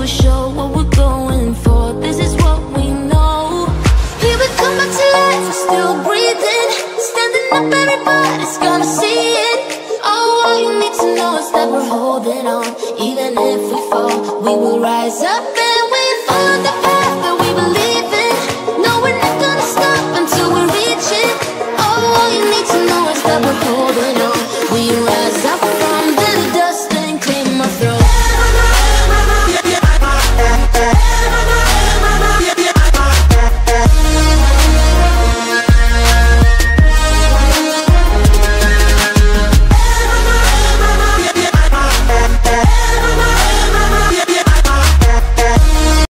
to show what we're going for. This is what we know. Here we come back to life, we're still breathing. Standing up, everybody's gonna see it. Oh, all you need to know is that we're holding on. Even if we fall, we will rise up and we follow the path.